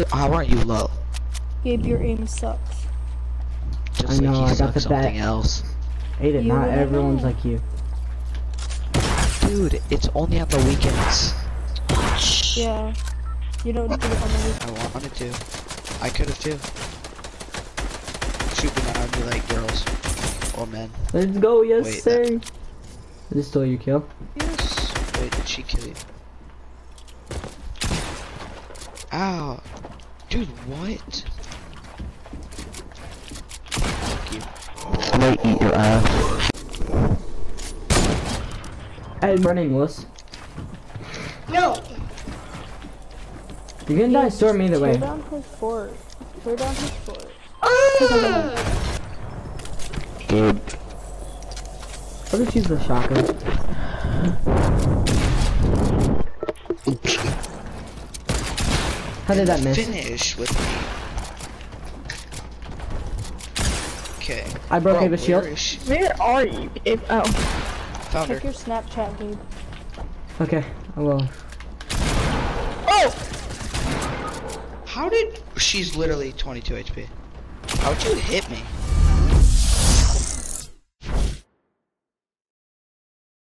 How aren't you low? Gabe, your aim sucks. Just I know, like I got the something bet. else. Aiden, You not wouldn't everyone's know. like you. Dude, it's only on the weekends. Yeah. You don't do it on the weekend. I wanted to. I could have too. Shoot them out and be like girls. Or men. Let's go, yes Wait, sir. Is this still your kill? Yes. Wait, did she kill you? Ow. Dude, what? Fuck you. I'm gonna eat your ass. I'm running, Willis. No. You're gonna die storm either way. Tear down his fort. Tear down his fort. Dude. I'll just use the shotgun. How did that miss? Finish with me. Okay. I broke Bro, Ava's shield. where is she? Where are you? Oh. Found her. Check your Snapchat, Gabe. Okay, I will. Oh! How did... She's literally 22 HP. How'd you hit me?